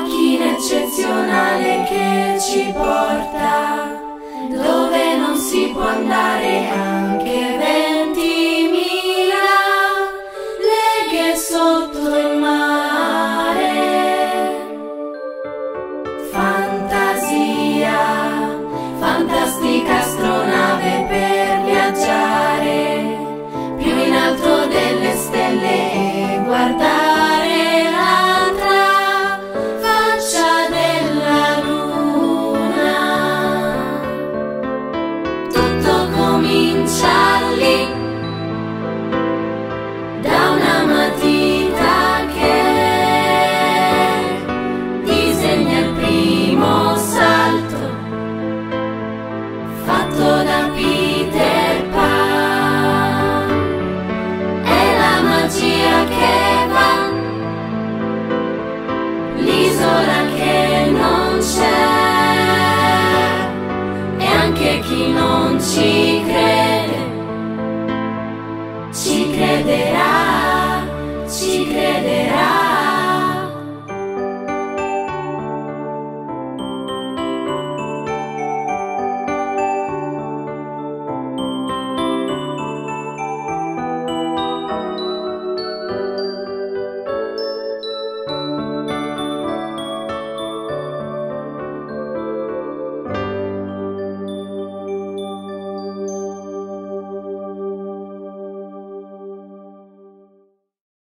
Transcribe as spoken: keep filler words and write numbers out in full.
macchina eccezionale che ci porta dove non si può andare, anche ventimila leghe sotto il mare. Fantasia, fantastica astronave per viaggiare più in alto delle stelle e guardare l'altra faccia della luna. Tutto comincia lì, da una matita che disegna il primo salto fatto da Peter Pan. È la magia che va, l'isola che non c'è, e anche chi non ci crede